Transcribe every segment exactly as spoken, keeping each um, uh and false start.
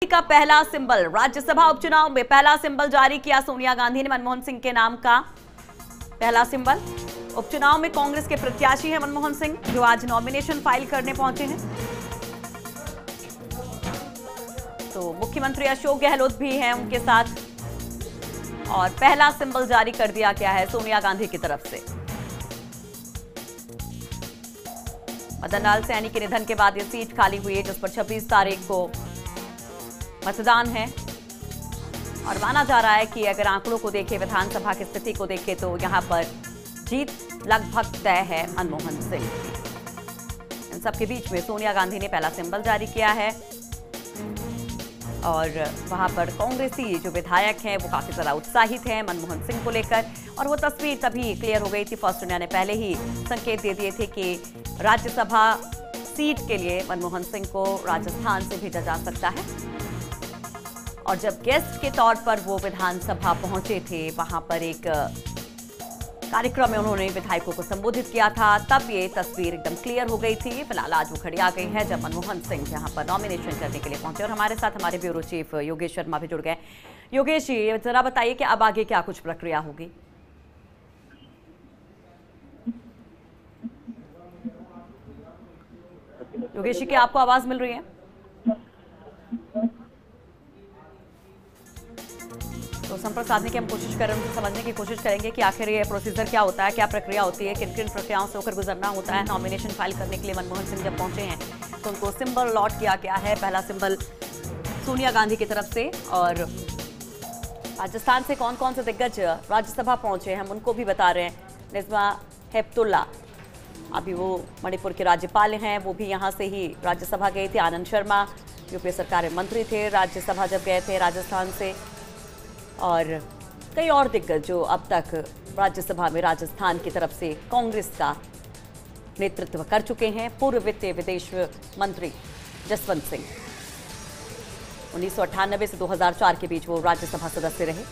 का पहला सिंबल, राज्यसभा उपचुनाव में पहला सिंबल जारी किया सोनिया गांधी ने। मनमोहन सिंह के नाम का पहला सिंबल। उपचुनाव में कांग्रेस के प्रत्याशी हैं मनमोहन सिंह, जो आज नॉमिनेशन फाइल करने पहुंचे हैं। तो मुख्यमंत्री अशोक गहलोत भी हैं उनके साथ, और पहला सिंबल जारी कर दिया गया है सोनिया गांधी की तरफ से। मदन लाल सैनी के निधन के बाद ये सीट खाली हुई है, जिस पर छब्बीस तारीख को मतदान है। और माना जा रहा है कि अगर आंकड़ों को देखें, विधानसभा की स्थिति को देखें, तो यहां पर जीत लगभग तय है मनमोहन सिंह की। इन सबके बीच में सोनिया गांधी ने पहला सिंबल जारी किया है, और वहां पर कांग्रेसी जो विधायक हैं वो काफी ज्यादा उत्साहित हैं मनमोहन सिंह को लेकर। और वो तस्वीर तभी क्लियर हो गई थी, फर्स्ट इंडिया ने पहले ही संकेत दे दिए थे कि राज्यसभा सीट के लिए मनमोहन सिंह को राजस्थान से भेजा जा सकता है। और जब गेस्ट के तौर पर वो विधानसभा पहुंचे थे, वहां पर एक कार्यक्रम में उन्होंने विधायकों को संबोधित किया था, तब ये तस्वीर एकदम क्लियर हो गई थी। फिलहाल आज वो खड़ी आ गई है जब मनमोहन सिंह यहां पर नॉमिनेशन करने के लिए पहुंचे। और हमारे साथ हमारे ब्यूरो चीफ योगेश शर्मा भी जुड़ गए। योगेश जी, जरा बताइए कि अब आगे क्या कुछ प्रक्रिया होगी? योगेश जी, क्या आपको आवाज मिल रही है? तो संपर्क साधने की हम कोशिश कर रहे हैं, समझने की कोशिश करेंगे कि आखिर ये प्रोसीजर क्या होता है, क्या प्रक्रिया होती है, किन किन प्रक्रियाओं से होकर गुजरना होता है। नॉमिनेशन फाइल करने के लिए मनमोहन सिंह जब पहुंचे हैं तो उनको सिंबल अलॉट किया गया है, पहला सिंबल सोनिया गांधी की तरफ से। और राजस्थान से कौन कौन से दिग्गज राज्यसभा पहुंचे हैं हम उनको भी बता रहे हैं। निज़्मा हेपतुल्ला, अभी वो मणिपुर के राज्यपाल हैं, वो भी यहाँ से ही राज्यसभा गए थे। आनंद शर्मा यूपीए सरकार में मंत्री थे, राज्यसभा जब गए थे राजस्थान से। और कई और दिग्गज जो अब तक राज्यसभा में राजस्थान की तरफ से कांग्रेस का नेतृत्व कर चुके हैं। पूर्व वित्त विदेश मंत्री जसवंत सिंह, उन्नीस सौ अट्ठानबे से दो हज़ार चार के बीच वो राज्यसभा सदस्य रहे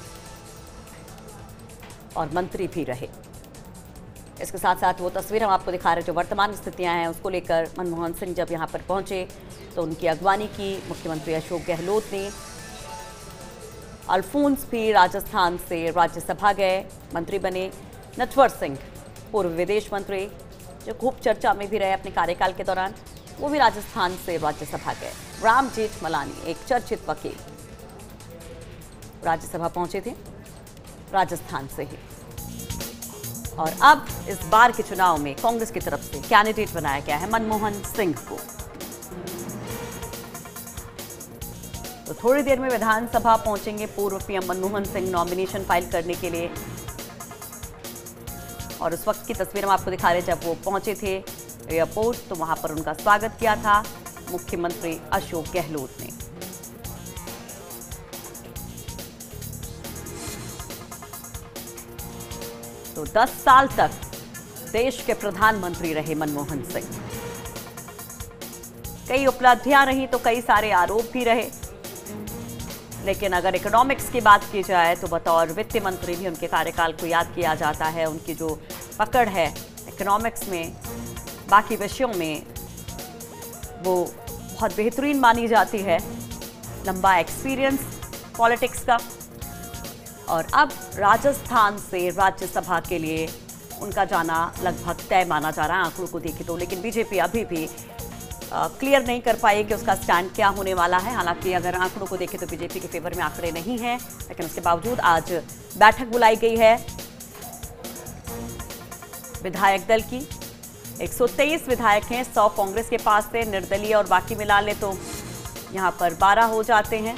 और मंत्री भी रहे। इसके साथ साथ वो तस्वीर हम आपको दिखा रहे हैं, जो वर्तमान स्थितियां हैं उसको लेकर मनमोहन सिंह जब यहां पर पहुंचे तो उनकी अगवानी की मुख्यमंत्री अशोक गहलोत ने। अल्फोंस भी राजस्थान से राज्यसभा गए, मंत्री बने। नटवर सिंह, पूर्व विदेश मंत्री, जो खूब चर्चा में भी रहे अपने कार्यकाल के दौरान, वो भी राजस्थान से राज्यसभा गए। राम जेठमलानी, एक चर्चित वकील, राज्यसभा पहुंचे थे राजस्थान से ही। और अब इस बार के चुनाव में कांग्रेस की तरफ से कैंडिडेट बनाया गया है मनमोहन सिंह को। तो थोड़ी देर में विधानसभा पहुंचेंगे पूर्व PM Manmohan Singh nomination file करने के लिए। और उस वक्त की तस्वीर हम आपको दिखा रहे हैं, जब वो पहुंचे थे एयरपोर्ट तो वहां पर उनका स्वागत किया था मुख्यमंत्री अशोक गहलोत ने। तो दस साल तक देश के प्रधानमंत्री रहे मनमोहन सिंह। कई उपलब्धियां रही तो कई सारे आरोप भी रहे, लेकिन अगर इकोनॉमिक्स की बात की जाए तो बतौर वित्त मंत्री भी उनके कार्यकाल को याद किया जाता है। उनकी जो पकड़ है इकोनॉमिक्स में, बाकी विषयों में, वो बहुत बेहतरीन मानी जाती है। लंबा एक्सपीरियंस पॉलिटिक्स का। और अब राजस्थान से राज्यसभा के लिए उनका जाना लगभग तय माना जा रहा है आंकड़ों को देखें तो। लेकिन बीजेपी अभी भी क्लियर नहीं कर पाई कि उसका स्टैंड क्या होने वाला है। हालांकि अगर आंकड़ों को देखें तो बीजेपी के फेवर में आंकड़े नहीं हैं, लेकिन उसके बावजूद आज बैठक बुलाई गई है विधायक दल की। एक सौ तेईस विधायक हैं, सौ कांग्रेस के पास से, निर्दलीय और बाकी मिला ले तो यहां पर बारह हो जाते हैं।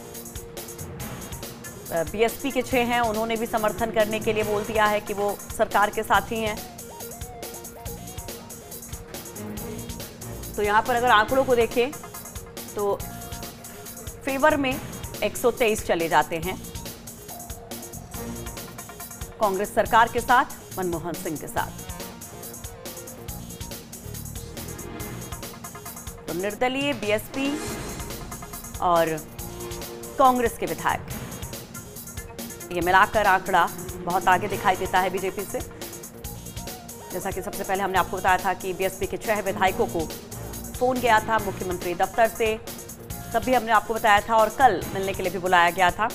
बीएसपी के छह हैं, उन्होंने भी समर्थन करने के लिए बोल दिया है कि वो सरकार के साथी हैं। तो यहां पर अगर आंकड़ों को देखें तो फेवर में एक सौ तेईस चले जाते हैं कांग्रेस सरकार के साथ, मनमोहन सिंह के साथ। तो निर्दलीय, बीएसपी और कांग्रेस के विधायक, ये मिलाकर आंकड़ा बहुत आगे दिखाई देता है बीजेपी से। जैसा कि सबसे पहले हमने आपको बताया था कि बीएसपी के छह विधायकों को फोन गया था मुख्यमंत्री दफ्तर से, तब भी हमने आपको बताया था और कल मिलने के लिए भी बुलाया गया था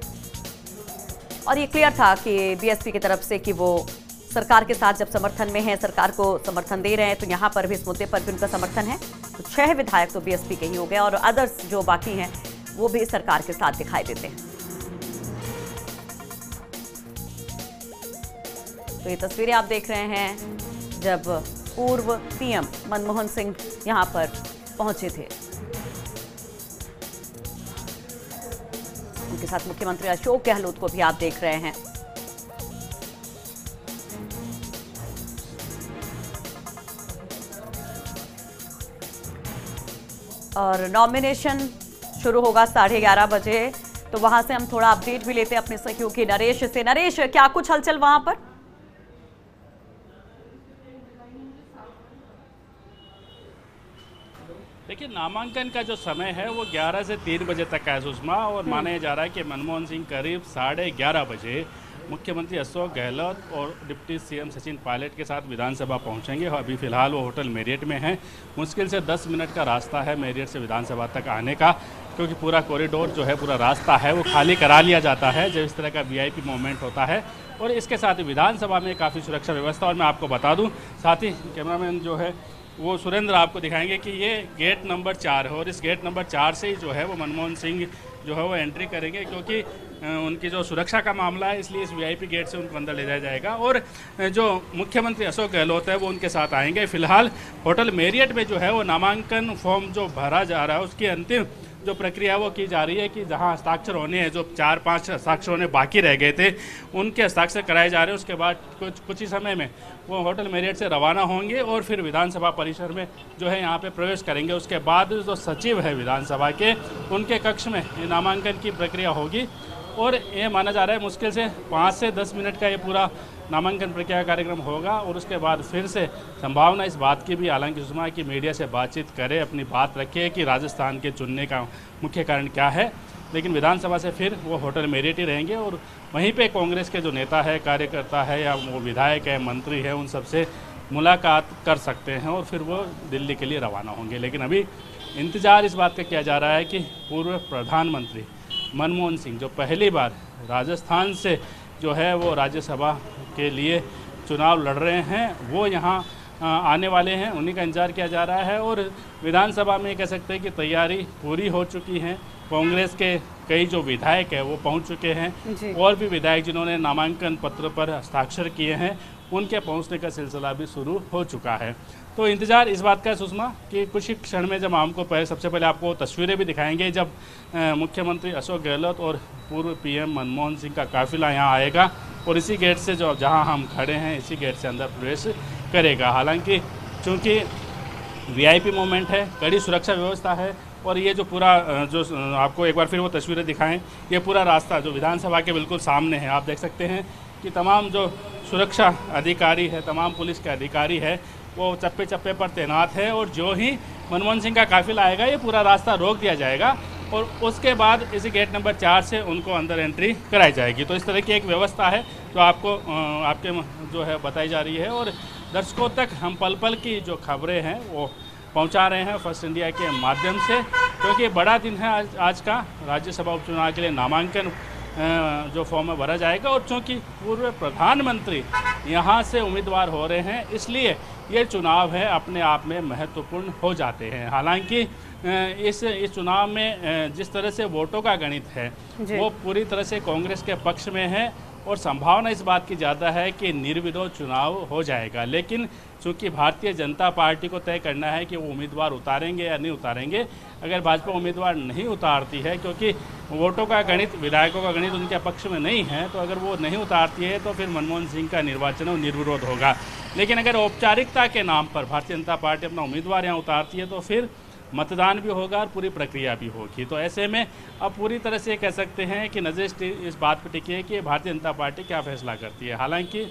और ये क्लियर था कि बीएसपी की तरफ से कि वो सरकार के साथ जब समर्थन में है, सरकार को समर्थन दे रहे हैं, तो यहाँ पर भी इस मुद्दे पर भी उनका समर्थन है। तो छह विधायक तो बीएसपी के ही हो गए और अदर्स जो बाकी हैं वो भी सरकार के साथ दिखाई देते हैं। तो ये तस्वीरें आप देख रहे हैं जब पूर्व पीएम मनमोहन सिंह यहाँ पर पहुंचे थे। उनके साथ मुख्यमंत्री अशोक गहलोत को भी आप देख रहे हैं। और नॉमिनेशन शुरू होगा साढ़े ग्यारह बजे, तो वहां से हम थोड़ा अपडेट भी लेते हैं अपने सहयोगी नरेश से। नरेश, क्या कुछ हलचल वहां पर? देखिए, नामांकन का जो समय है वो ग्यारह से तीन बजे तक है सुषमा, और माना जा रहा है कि मनमोहन सिंह करीब साढ़े ग्यारह बजे मुख्यमंत्री अशोक गहलोत और डिप्टी सीएम सचिन पायलट के साथ विधानसभा पहुंचेंगे। अभी फिलहाल वो होटल मेरियट में हैं। मुश्किल से दस मिनट का रास्ता है मेरियट से विधानसभा तक आने का, क्योंकि पूरा कॉरिडोर जो है, पूरा रास्ता है वो खाली करा लिया जाता है जब इस तरह का वीआईपी मूवमेंट होता है। और इसके साथ ही विधानसभा में काफ़ी सुरक्षा व्यवस्था, और मैं आपको बता दूँ, साथ ही कैमरामैन जो है वो सुरेंद्र आपको दिखाएंगे कि ये गेट नंबर चार है और इस गेट नंबर चार से ही जो है वो मनमोहन सिंह जो है वो एंट्री करेंगे, क्योंकि उनकी जो सुरक्षा का मामला है, इसलिए इस वीआईपी गेट से उनको अंदर ले जाया जाएगा। और जो मुख्यमंत्री अशोक गहलोत है वो उनके साथ आएंगे। फिलहाल होटल मेरियट में जो है वो नामांकन फॉर्म जो भरा जा रहा है उसकी अंतिम जो प्रक्रिया वो की जा रही है कि जहां हस्ताक्षर होने हैं, जो चार पांच हस्ताक्षर होने बाकी रह गए थे, उनके हस्ताक्षर कराए जा रहे हैं। उसके बाद कुछ कुछ ही समय में वो होटल मेरियट से रवाना होंगे और फिर विधानसभा परिसर में जो है यहाँ पे प्रवेश करेंगे। उसके बाद जो सचिव है विधानसभा के, उनके कक्ष में नामांकन की प्रक्रिया होगी और ये माना जा रहा है मुश्किल से पाँच से दस मिनट का ये पूरा नामांकन प्रक्रिया कार्यक्रम होगा। और उसके बाद फिर से संभावना इस बात की भी, हालांकि सुषमा, की मीडिया से बातचीत करे, अपनी बात रखे कि राजस्थान के चुनने का मुख्य कारण क्या है, लेकिन विधानसभा से फिर वो होटल मेरियट ही रहेंगे और वहीं पे कांग्रेस के जो नेता है, कार्यकर्ता है या वो विधायक है, मंत्री है, उन सबसे मुलाकात कर सकते हैं और फिर वो दिल्ली के लिए रवाना होंगे। लेकिन अभी इंतज़ार इस बात का किया जा रहा है कि पूर्व प्रधानमंत्री मनमोहन सिंह जो पहली बार राजस्थान से जो है वो राज्यसभा के लिए चुनाव लड़ रहे हैं, वो यहाँ आने वाले हैं, उन्हीं का इंतजार किया जा रहा है। और विधानसभा में कह सकते हैं कि तैयारी पूरी हो चुकी है। कांग्रेस के कई जो विधायक हैं वो पहुंच चुके हैं और भी विधायक जिन्होंने नामांकन पत्र पर हस्ताक्षर किए हैं, उनके पहुंचने का सिलसिला भी शुरू हो चुका है। तो इंतज़ार इस बात का है सुषमा कि कुछ ही क्षण में जब हमको पहले सबसे पहले आपको तस्वीरें भी दिखाएंगे जब मुख्यमंत्री अशोक गहलोत और पूर्व पीएम मनमोहन सिंह का काफिला यहाँ आएगा और इसी गेट से जो जहाँ हम खड़े हैं, इसी गेट से अंदर प्रवेश करेगा। हालांकि चूँकि वीआईपी मोमेंट है, कड़ी सुरक्षा व्यवस्था है और ये जो पूरा जो आपको एक बार फिर वो तस्वीरें दिखाएं, ये पूरा रास्ता जो विधानसभा के बिल्कुल सामने है, आप देख सकते हैं कि तमाम जो सुरक्षा अधिकारी है, तमाम पुलिस के अधिकारी है, वो चप्पे चप्पे पर तैनात है और जो ही मनमोहन सिंह का काफिला आएगा ये पूरा रास्ता रोक दिया जाएगा और उसके बाद इसी गेट नंबर चार से उनको अंदर एंट्री कराई जाएगी। तो इस तरह की एक व्यवस्था है जो आपको आपके जो है बताई जा रही है और दर्शकों तक हम पल पल की जो खबरें हैं वो पहुंचा रहे हैं फर्स्ट इंडिया के माध्यम से, क्योंकि बड़ा दिन है आज आज का। राज्यसभा उपचुनाव के लिए नामांकन जो फॉर्म में भरा जाएगा और चूँकि पूर्व प्रधानमंत्री यहाँ से उम्मीदवार हो रहे हैं, इसलिए ये चुनाव है अपने आप में महत्वपूर्ण हो जाते हैं। हालांकि इस इस चुनाव में जिस तरह से वोटों का गणित है वो पूरी तरह से कांग्रेस के पक्ष में है और संभावना इस बात की ज़्यादा है कि निर्विरोध चुनाव हो जाएगा। लेकिन चूँकि भारतीय जनता पार्टी को तय करना है कि वो उम्मीदवार उतारेंगे या नहीं उतारेंगे। अगर भाजपा उम्मीदवार नहीं उतारती है, क्योंकि वोटों का गणित, विधायकों का गणित उनके पक्ष में नहीं है, तो अगर वो नहीं उतारती है तो फिर मनमोहन सिंह का निर्वाचन वो निर्विरोध होगा। लेकिन अगर औपचारिकता के नाम पर भारतीय जनता पार्टी अपना उम्मीदवार यहाँ उतारती है तो फिर मतदान भी होगा और पूरी प्रक्रिया भी होगी। तो ऐसे में अब पूरी तरह से कह सकते हैं कि नज़र इस बात पर टिकी है कि भारतीय जनता पार्टी क्या फैसला करती है। हालांकि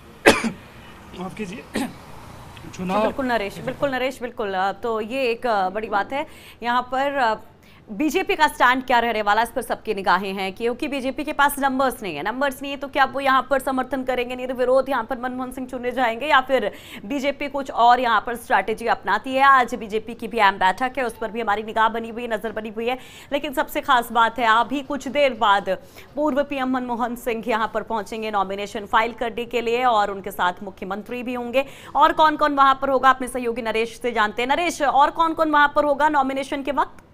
माफ कीजिए चुनाव बिल्कुल नरेश बिल्कुल नरेश बिल्कुल तो ये एक बड़ी बात है यहाँ पर। बीजेपी का स्टैंड क्या रहने वाला, इस पर सबकी निगाहें हैं, क्योंकि बीजेपी के पास नंबर्स नहीं है। नंबर्स नहीं है तो क्या वो यहाँ पर समर्थन करेंगे, निर्विरोध यहाँ पर मनमोहन सिंह चुने जाएंगे, या फिर बीजेपी कुछ और यहाँ पर स्ट्रैटेजी अपनाती है। आज बीजेपी की भी अहम बैठक है, उस पर भी हमारी निगाह बनी हुई है, नजर बनी हुई है। लेकिन सबसे खास बात है, अभी कुछ देर बाद पूर्व पीएम मनमोहन सिंह यहाँ पर पहुंचेंगे नॉमिनेशन फाइल करने के लिए, और उनके साथ मुख्यमंत्री भी होंगे। और कौन कौन वहां पर होगा, अपने सहयोगी नरेश से जानते हैं। नरेश, और कौन कौन वहां पर होगा नॉमिनेशन के वक्त?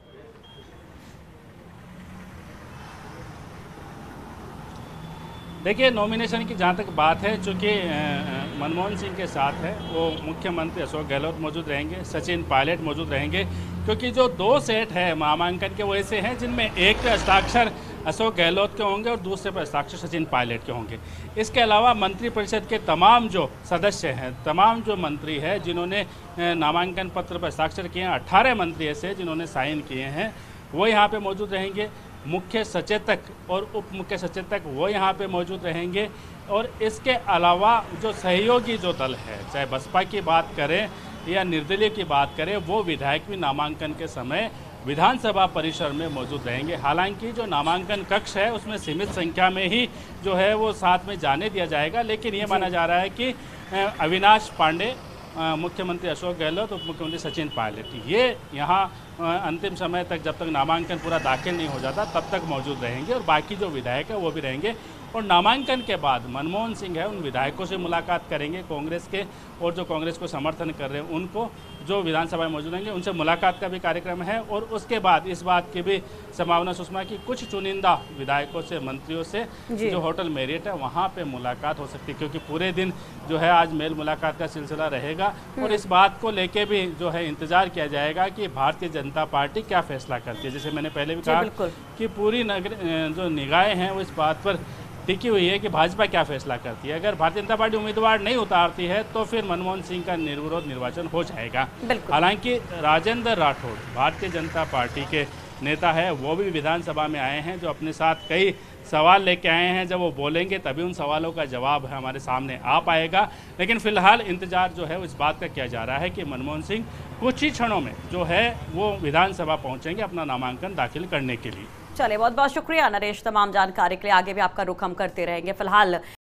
देखिए, नॉमिनेशन की जहाँ तक बात है, चूँकि मनमोहन सिंह के साथ है वो मुख्यमंत्री अशोक गहलोत मौजूद रहेंगे, सचिन पायलट मौजूद रहेंगे, क्योंकि जो दो सेट है नामांकन के वो ऐसे हैं जिनमें एक पे हस्ताक्षर अशोक गहलोत के होंगे और दूसरे पर हस्ताक्षर सचिन पायलट के होंगे। इसके अलावा मंत्रिपरिषद के तमाम जो सदस्य हैं, तमाम जो मंत्री हैं जिन्होंने नामांकन पत्र पर हस्ताक्षर किए हैं, अट्ठारह मंत्री ऐसे जिन्होंने साइन किए हैं, वो यहाँ पे मौजूद रहेंगे। मुख्य सचेतक और उप मुख्य सचेतक वो यहाँ पे मौजूद रहेंगे। और इसके अलावा जो सहयोगी जो दल है, चाहे बसपा की बात करें या निर्दलीय की बात करें, वो विधायक भी नामांकन के समय विधानसभा परिसर में मौजूद रहेंगे। हालांकि जो नामांकन कक्ष है उसमें सीमित संख्या में ही जो है वो साथ में जाने दिया जाएगा, लेकिन ये माना जा रहा है कि अविनाश पांडे, मुख्यमंत्री अशोक गहलोत, उप मुख्यमंत्री सचिन पायलट, ये यहाँ अंतिम समय तक, जब तक नामांकन पूरा दाखिल नहीं हो जाता, तब तक मौजूद रहेंगे। और बाकी जो विधायक है वो भी रहेंगे। और नामांकन के बाद मनमोहन सिंह है उन विधायकों से मुलाकात करेंगे, कांग्रेस के, और जो कांग्रेस को समर्थन कर रहे हैं उनको, जो विधानसभा में मौजूद रहेंगे, उनसे मुलाकात का भी कार्यक्रम है। और उसके बाद इस बात की भी संभावना सुषमा की कुछ चुनिंदा विधायकों से, मंत्रियों से जो होटल मेरिट है वहाँ पे मुलाकात हो सकती है, क्योंकि पूरे दिन जो है आज मेल मुलाकात का सिलसिला रहेगा। और इस बात को लेके भी जो है इंतजार किया जाएगा कि भारतीय जनता पार्टी क्या फैसला करती है। जैसे मैंने पहले भी कहा कि पूरी नगर जो निगाहें हैं वो इस बात पर टिकी हुई है कि भाजपा क्या फैसला करती है। अगर भारतीय जनता पार्टी उम्मीदवार नहीं उतारती है तो फिर मनमोहन सिंह का निर्विरोध निर्वाचन हो जाएगा। हालांकि राजेंद्र राठौड़ भारतीय जनता पार्टी के नेता है, वो भी विधानसभा में आए हैं, जो अपने साथ कई सवाल लेके आए हैं। जब वो बोलेंगे तभी उन सवालों का जवाब हमारे सामने आ पाएगा। लेकिन फिलहाल इंतजार जो है वो इस बात का किया जा रहा है कि मनमोहन सिंह कुछ ही क्षणों में जो है वो विधानसभा पहुंचेंगे अपना नामांकन दाखिल करने के लिए। चलिए, बहुत बहुत शुक्रिया नरेश तमाम जानकारी के लिए। आगे भी आपका रुख हम करते रहेंगे। फिलहाल